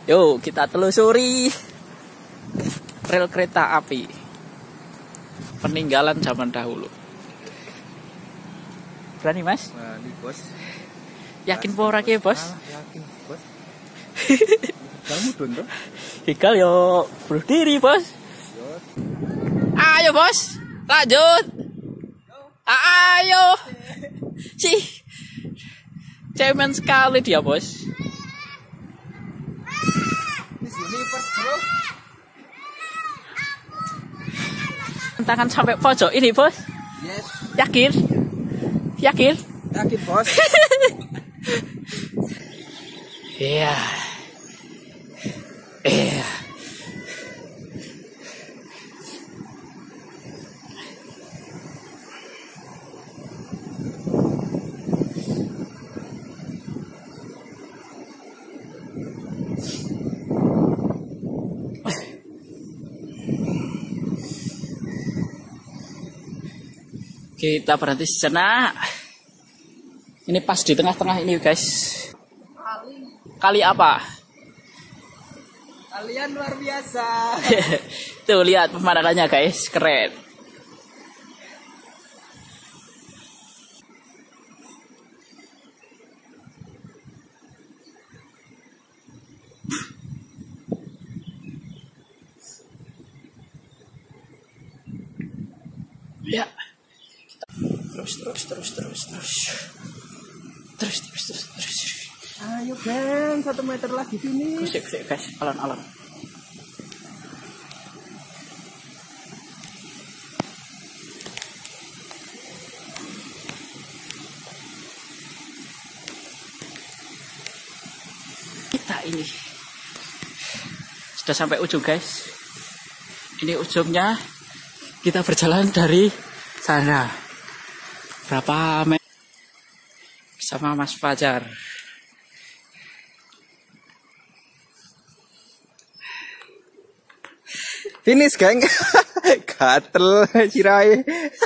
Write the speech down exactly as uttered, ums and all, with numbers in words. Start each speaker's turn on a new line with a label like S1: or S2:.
S1: Yuk kita telusuri rel kereta api peninggalan zaman dahulu. Berani mas?
S2: Berani bos.
S1: Yakin pora ke bos?
S2: Yakin bos. Kamu dondo?
S1: Hikal yo berdiri bos. Ayo bos, lanjut. Ayo. Sih, cemen sekali dia bos. Tangan sampai pojok ini bos.
S2: Yes.
S1: Yakin? Yakin?
S2: Yakin bos.
S1: Iya. Iya. Kita berhenti sejenak. Ini pas di tengah-tengah ini guys.
S2: Kali.
S1: Kali apa?
S2: Kalian luar biasa.
S1: Tuh lihat pemandangannya guys, keren. Ya. Terus terus terus terus terus. Terus terus terus terus.
S2: Ayo Ben, satu meter lagi sini.
S1: Kusik kusik guys, alon-alon. Kita ini sudah sampai ujung guys. Ini ujungnya. Kita berjalan dari sana. Berapa meter? Bersama Mas Fajar.
S2: Finish geng. Gatel sirai.